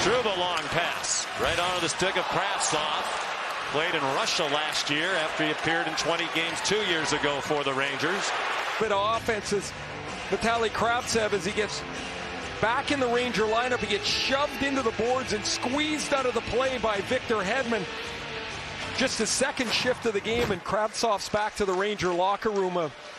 Through the long pass. Right onto the stick of Kravtsov. Played in Russia last year after he appeared in 20 games 2 years ago for the Rangers. Bit of offense is Vitaly Kravtsov as he gets back in the Ranger lineup. He gets shoved into the boards and squeezed out of the play by Victor Hedman. Just the second shift of the game, and Kravtsov's back to the Ranger locker room.